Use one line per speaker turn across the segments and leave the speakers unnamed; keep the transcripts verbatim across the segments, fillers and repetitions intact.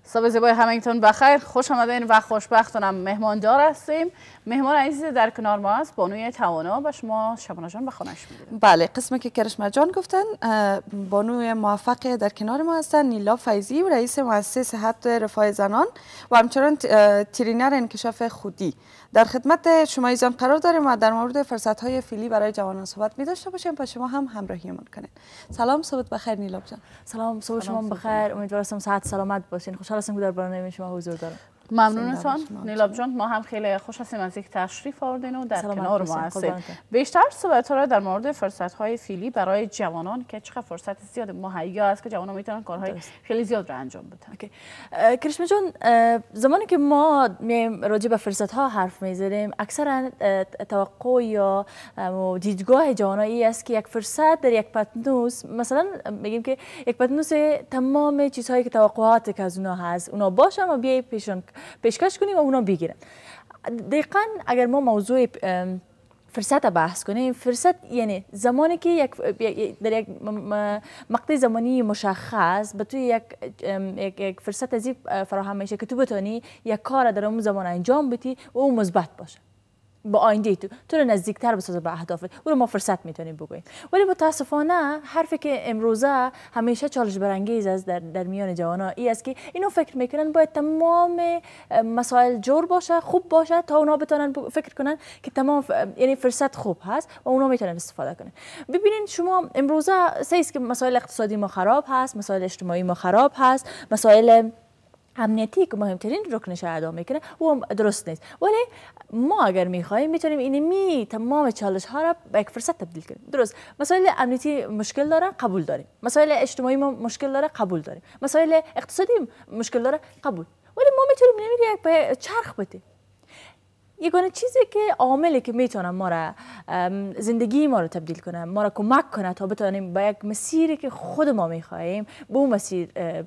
صبح زیبای همگیتون بخیر، خوش آمدین و خوشبختانم مهماندار هستیم. مهمان عزیز در کنار ما است بانوی توانا و شما شبانه جان به خانه‌اش می‌گیرید.
بله، قسمی که کرشمه جان گفتن بانوی موفق در کنار ما هستن نیلا فیضی، رئیس مؤسسه صحت رفاه زنان و همچنان ترینر انکشاف خودی. در خدمت شما ایزان قرار داریم و در مورد فرصت‌های فعلی برای جوانان صحبت می داشته باشیم. پس شما هم همراهیمون کنید. سلام، صبح بخیر نیلا جان.
سلام، صبح شما بخیر. امیدوارم صحت سلامت باشین. خوشحال هستم که در برنامه شما حضور دارم.
ممنونتان نیلاب جان. ما هم خیلی خوش هستیم از اینکه تشریف آوردین و در کنار ما هستید. بیشتر صحبت را در مورد فرصت‌های فعلی برای جوانان که چقدر فرصت زیاد مهیا است که جوانان میتونن کارهای خیلی زیاد را انجام بدن.
کرشمه جان، زمانی که ما میایم راجع به فرصت‌ها حرف میزنیم، اکثرا توقع یا دیدگاه جوانایی است که یک فرصت در یک پتنوس، مثلا میگیم که یک پتنوس تمام چیزهایی که توقعات که از اونها هست اونا باشه و بیای پیشون پیشکش کنیم و اونا بگیرن. دقیقاً اگر ما موضوع فرصت بحث کنیم، فرصت یعنی زمانی که یک در یک مقطع زمانی مشخص به تو یک یک فرصت از فراهم میشه که تو بتونی یک کار در اون زمان انجام بدی و اون مثبت باشه با آینده تو تو رو نزدیکتر بسازه به اهدافت. اون رو ما فرصت میتونیم بگوییم. ولی متاسفانه حرفی که امروزه همیشه چالش برانگیز است در در میان جوانا ای است که اینو فکر میکنن باید تمام مسائل جور باشه، خوب باشه تا اونا بتونن فکر کنن که تمام یعنی فرصت خوب هست و اونا میتونن استفاده کنن. ببینید شما امروزه سیست که مسائل اقتصادی ما خراب هست، مسائل اجتماعی ما خراب هست، مسائل امنیتی که مهمترین رکنش ادا میکنه و درست نیست. ولی ما اگر میخوایم میتونیم اینمی تمام چالش ها را به یک فرصت تبدیل کنیم. درست، مسائل امنیتی مشکل داره، قبول داریم. مسائل اجتماعی ما مشکل داره، قبول داریم. مسائل اقتصادی مشکل داره، قبول. ولی ما میتونیم اینمی یک به چرخ بدیم. یگانه چیزی که عاملی که میتونه ما را زندگی ما رو تبدیل کنه، ما را کمک کنه تا بتونیم به یک مسیری که خود ما میخواهیم به اون مسیر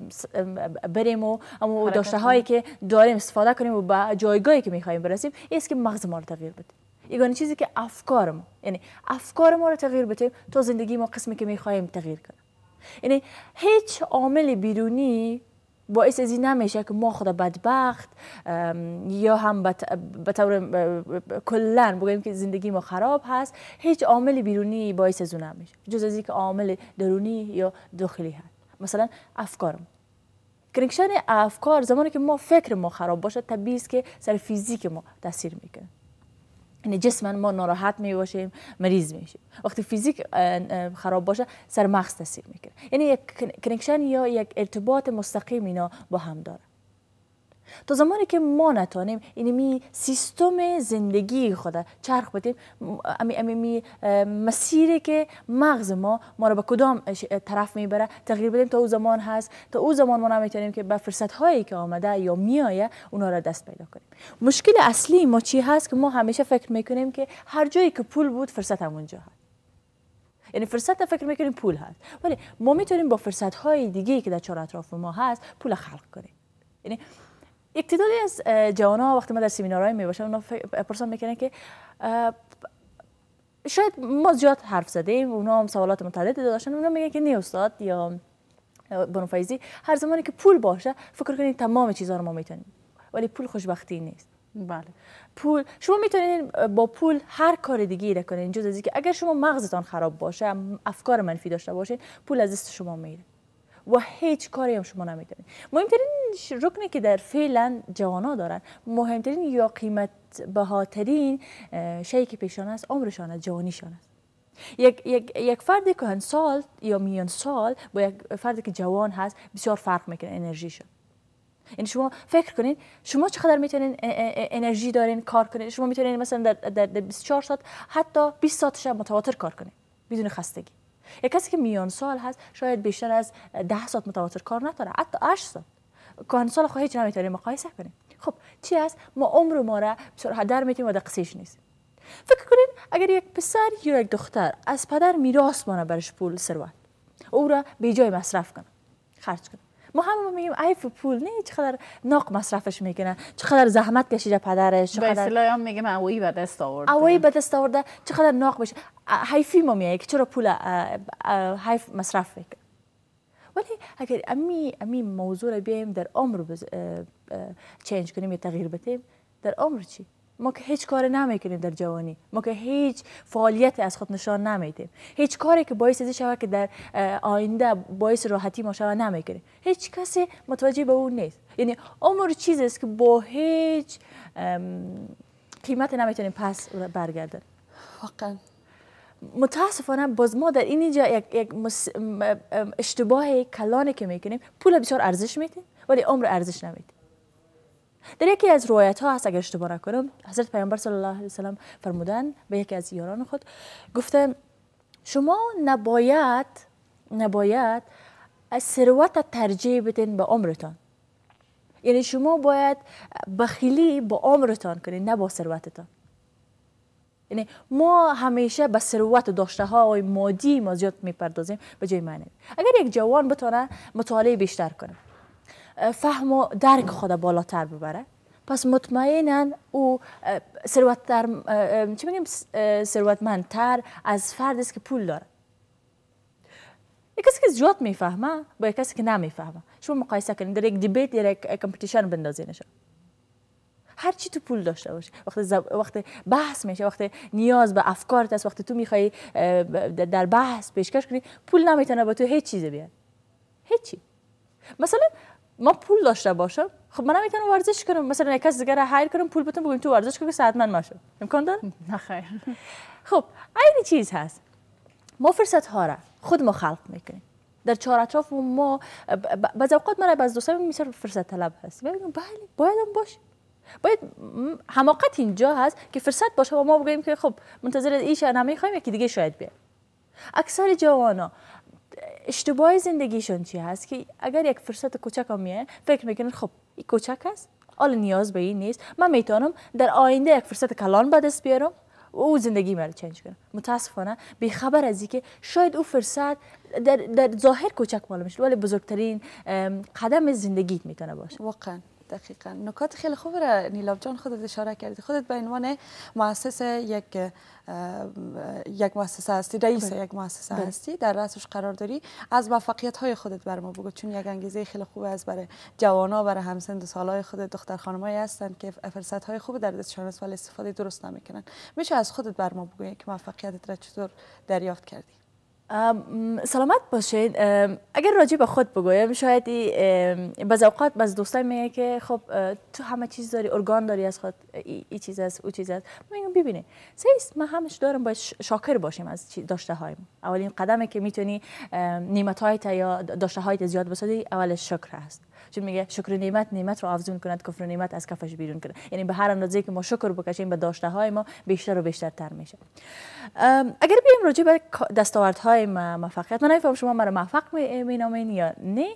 بریم و اما داشته هایی که داریم استفاده کنیم و به جایگاهی که میخواهیم برسیم، است که مغز ما رو تغییر بده. یگانه چیزی که افکار ما، یعنی افکار ما رو تغییر بده تا زندگی ما قسمی که میخواهیم تغییر کنه. یعنی هیچ عامل بیرونی باعث از این نمیشه که ما خدا بدبخت یا هم به طور کلن بگیم که زندگی ما خراب هست. هیچ عامل بیرونی باعث از اون نمیشه جز از اینکه عامل درونی یا داخلی هست. مثلا افکار ما، کنکشن افکار زمانی که ما فکر ما خراب باشه طبیعی است که سر فیزیک ما تاثیر میکنه. یعنی جسم ما ناراحت می باشیم، مریض میشیم. وقتی فیزیک خراب باشه سر مغز تاثیر میکنه. یعنی یک کنکشن یا یک ارتباط مستقیم اینا با هم داره. تا زمانی که ما نتونیم اینمی سیستم زندگی خود چرخ بدیم، امی امی مسیری که مغز ما ما رو به کدام طرف میبره تغییر بدیم، تا اون زمان هست تا اون زمان ما نمیتونیم که به فرصت هایی که آمده یا میایه اونا رو دست پیدا کنیم. مشکل اصلی ما چی هست که ما همیشه فکر میکنیم که هر جایی که پول بود فرصت همونجا هست. یعنی فرصت فکر میکنیم پول هست، ولی ما میتونیم با فرصت های دیگه که در چهار اطراف ما هست پول خلق کنیم. یعنی یک تعدادی از جوانا وقتی ما در سمینارهای میباشیم اونا پرسان میکنن که شاید ما زیاد حرف زدیم و اونا هم سوالات متعددی داشتن. اونا میگن که نه استاد یا بانو فیضی، هر زمانی که پول باشه فکر کنید تمام چیزها رو ما میتونیم، ولی پول خوشبختی نیست.
بله،
پول شما میتونید با پول هر کار دیگه را کنین جز از اینکه اگر شما مغزتان خراب باشه، افکار منفی داشته باشین، پول از دست شما میره و هیچ کاری هم شما نمیتونید. مهمترین رکنی که در فعلا جوانا دارن، مهمترین یا قیمت بهاترین شیء که پیشان است عمرشان است، جوانیشان است. یک یک یک فردی که سال یا میان سال با یک فردی که جوان هست بسیار فرق میکنه انرژیشون. یعنی شما فکر کنین شما چقدر میتونین انرژی دارین کار کنین. شما میتونین مثلا در در بیست و چهار ساعت حتی بیست ساعتش متواتر کار کنین بدون خستگی. یک کسی که میان سال هست شاید بیشتر از ده ساعت متواتر کار نکنه، حتی هشت ساعت. کهن سال خو هیچ نمیتونیم مقایسه کنیم. خب چی است؟ ما عمر ما را بسیار هدر میتیم و دقیقش نیست. فکر کنین اگر یک پسر یا یک دختر از پدر میراث مانه برش پول ثروت، او را به جای مصرف کنه، خرج کنه، ما هم میگیم عیف پول نه، چقدر ناق مصرفش میکنه، چقدر زحمت کشیده پدرش، چقدر
به اصطلاح هم میگیم اوی به دست آورده،
اوی به دست آورده، چقدر ناق بشه. حیفی ما میگه که چرا پول حیف مصرف میکنه. ولی اگر امی امی موضوع را بیایم در عمر بز... چینج کنیم یا تغییر بدیم، در عمر چی؟ ما که هیچ کار نمیکنیم در جوانی، ما که هیچ فعالیت از خود نشان نمیدیم، هیچ کاری که باعث از شود که در آینده باعث راحتی ما شود نمیکنیم، هیچ کسی متوجه به اون نیست. یعنی عمر چیزی است که با هیچ قیمت نمیتونیم پس برگردن.
واقعا
متاسفانه باز ما در اینجا یک, یک مس... اشتباه کلانی که میکنیم، پول بسیار ارزش میدیم ولی عمر ارزش نمیدیم. در یکی از روایت ها هست اگر اشتباه نکنم، حضرت پیامبر صلی الله علیه و سلم فرمودن به یکی از یاران خود، گفتن شما نباید نباید از ثروت ترجیح بدین به عمرتان. یعنی شما باید بخیلی با عمرتان کنین نه با ثروتتان. یعنی ما همیشه به ثروت داشته های مادی ما زیاد میپردازیم به جای معنی. اگر یک جوان بتونه مطالعه بیشتر کنه، فهم و درک خود بالاتر ببره، پس مطمئنا او ثروتتر چی میگیم ثروتمندتر از فردی است که پول داره. یک کسی که زیاد میفهمه با یک کسی که نمیفهمه شما مقایسه کنید، در یک دیبیت در یک کمپیتیشن بندازینش. هر چی تو پول داشته باشه، وقتی زب... وقتی بحث میشه، وقتی نیاز به افکارت است، وقتی تو میخوای در بحث پیشکش کنی، پول نمیتونه با تو هیچ چیزی بیاره. هیچی. مثلا ما پول داشته باشم، خب من نمیتونم ورزش کنم، مثلا یک کس دیگه را هایر کنم، پول بدم بگم تو ورزش کن که صحتمند باشم. امکان داره؟
نه خیر.
خب این چیز هست. ما فرصت ها را خود ما خلق میکنیم. در چهار اطراف ما بعض اوقات من از دوستان میگم فرصت طلب هست. میگم بله بایدم باشه. باید حماقت اینجا هست که فرصت باشه و ما بگیم که خب منتظر ایش نمیخوایم، یکی دیگه شاید بیاد. اکثر جوانا اشتباه زندگیشون چی هست که اگر یک فرصت کوچک هم میاد فکر میکنن خب این کوچک است، حالا نیاز به این نیست، من میتونم در آینده یک فرصت کلان به دست بیارم و او زندگی مرا چنج کنه. متاسفانه بی خبر از اینکه شاید او فرصت در در ظاهر کوچک معلوم شد ولی بزرگترین قدم زندگیت میتونه باشه.
واقعا دقیقاً نکات خیلی خوب را نیلاب جان خودت اشاره کردی. خودت به عنوان مؤسس یک یک مؤسسه هستی، رئیس بله. یک مؤسسه بله. هستی، در رأسش قرار داری. از موفقیت های خودت بر ما بگو، چون یک انگیزه خیلی خوب است برای جوانا، برای همسن و سالای خودت، دختر خانمایی هستند که فرصت های خوب در دستشان است ولی استفاده درست نمیکنن. میشه از خودت بر ما بگو که موفقیتت را چطور دریافت کردی؟
سلامت باشین. اگر راجع به خود بگویم، شاید بعض اوقات بعض دوستای میگه که خب تو همه چیز داری، ارگان داری از خود، این چیز است او چیز است. میگم ببینید سیست ما همش دارم باید شاکر باشیم از داشته هایم. اولین قدمی که میتونی نعمت هایت یا داشته هایت زیاد بسازی اولش شکر است. چون میگه شکر نعمت نعمت رو افزون کند، کفر نعمت از کفش بیرون کند. یعنی به هر اندازه که ما شکر بکشیم به داشته های ما بیشتر و بیشتر تر میشه. اگر بیم راجع به دستاوردهای موفقیت، من نمیفهم شما مرا موفق مینامین یا نه؟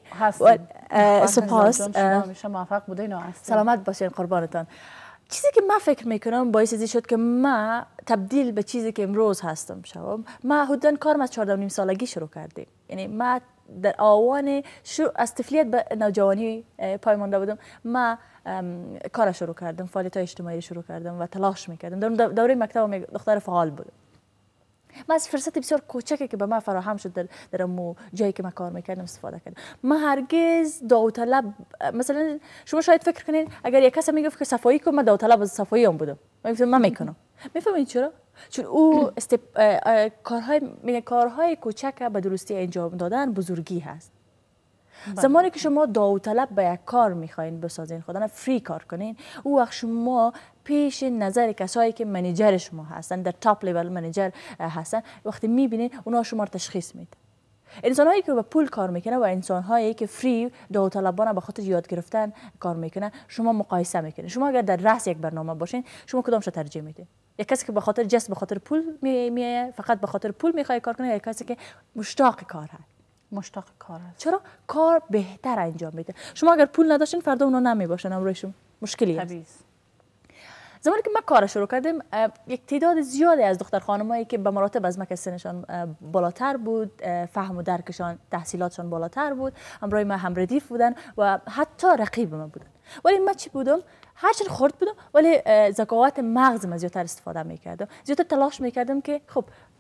سپاس.
شما همیشه موفق بودین و هستین.
سلامت باشین قربانتان. چیزی که من فکر میکنم باعث ازی شد که من تبدیل به چیزی که امروز هستم شوم. من حدوداً کارم از چهارده و نیم سالگی شروع کردم. یعنی من در آوان شروع از طفولیت به نوجوانی پایمانده بودم. من کار شروع کردم، فعالیت های اجتماعی شروع کردم و تلاش میکردم. در دوره مکتب دختر فعال بودم. من از فرصت بسیار کوچکی که به من فراهم شد در در مو جایی که من کار میکردم استفاده کردم. من هرگز داوطلب، مثلا شما شاید فکر کنین اگر یک کسی میگه که صفایی کن، من داوطلب از صفایی هم بودم. من میکنم. میفهمین چرا؟ چون او استپ... کارهای میگه کارهای کوچک به درستی انجام دادن بزرگی هست. بله. زمانی که شما داوطلب به یک کار میخواین بسازین، خودتون فری کار کنین، او وقت شما پیش نظر کسایی که منیجر شما هستن، در تاپ لیول منیجر هستن، وقتی میبینین اونا شما رو تشخیص میدن. انسان‌هایی که با پول کار میکنه و انسان‌هایی که فری داوطلبانه به خاطر یاد گرفتن کار میکنن، شما مقایسه میکنین. شما اگر در رأس یک برنامه باشین، شما کدامش ترجیح میدین؟ یک کسی که به خاطر جست به خاطر پول میایه، فقط به خاطر پول میخواد کار کنه، یا یک کسی که مشتاق کار هست؟
مشتاق کار هست.
چرا؟ کار بهتر انجام میده. شما اگر پول نداشتین فردا اونا نمیباشن، امروزشون مشکلی هست. زمانی که من کار شروع کردم، یک تعداد زیادی از دختر خانمایی که به مراتب از من که سنشان بالاتر بود، فهم و درکشان، تحصیلاتشان بالاتر بود، همراه من هم ردیف بودن و حتی رقیب من بودن. ولی من چی بودم؟ هرچند خرد بودم ولی ذکاوت مغز من زیادتر استفاده میکردم. زیادتر تلاش میکردم که خب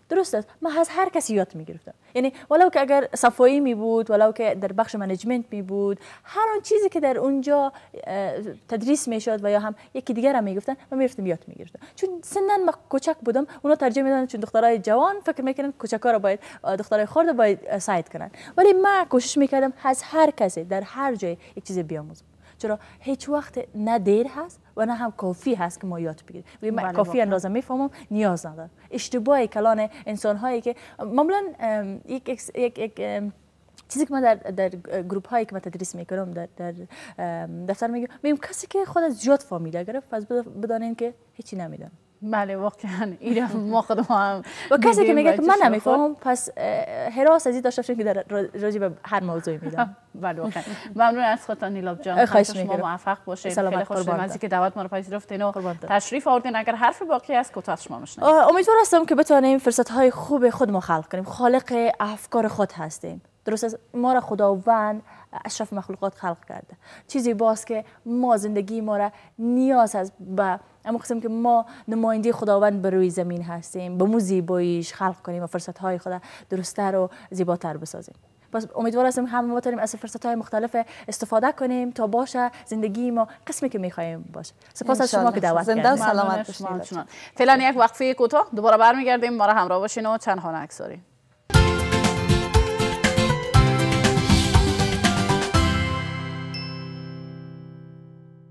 درست است، من از هر کسی یاد میگرفتم. یعنی ولو که اگر صفایی می بود، ولو که در بخش منیجمنت می بود، هر آن چیزی که در اونجا تدریس میشد و یا هم یکی دیگر هم میگفتن، من میرفتم یاد میگرفتم. چون سنن ما کوچک بودم، اونا ترجمه میدادن چون دخترای جوان فکر میکنن کوچکا رو باید، دخترای خرد باید ساید کنن. ولی من کوشش میکردم از هر کسی در هر جای یک چیز بیاموزم. چرا هیچ وقت نه دیر هست و نه هم کافی هست که ما یاد بگیریم. من کافی اندازه میفهمم، نیاز ندارم. اشتباه کلان انسان هایی که معمولا یک یک یک چیزی که من در در گروپ هایی که من تدریس میکنم در در دفتر میگم میگم کسی که خودش زیاد فهمیده گرفت پس بدانین که هیچی نمیدونه.
بله واقعا این ما خودم هم
و کسی که میگه که من نمیفهمم پس حراس ازی داشته باشین که در راجع به هر موضوعی میدم.
بله واقعا ممنون از خودتان نیلاب جان.
خواهش
شما
میکنم.
موفق باشید. خیلی خوشحالم از اینکه دعوت ما رو پذیرفتین و تشریف آوردین. اگر حرف باقی است کوتاه از شما بشنویم.
امیدوار هستم که بتونیم فرصت های خوب خود ما خلق کنیم. خالق افکار خود هستیم. درست است، ما را خداوند اشرف مخلوقات خلق کرده. چیزی باز که ما زندگی ما را نیاز است به اما قسم که ما نماینده خداوند بر روی زمین هستیم، به مو زیباییش خلق کنیم و فرصت های خود درست‌تر و زیباتر بسازیم. پس امیدوار هستم همه بتونیم از فرصت های مختلف استفاده کنیم تا باشه زندگی ما قسمی که می‌خوایم باشه. سپاس از شما که دعوت کردید.
زنده و سلامت باشید.
فعلا یک وقفه کوتاه، دوباره برمیگردیم. ما را همراه باشین و چند خانه عکس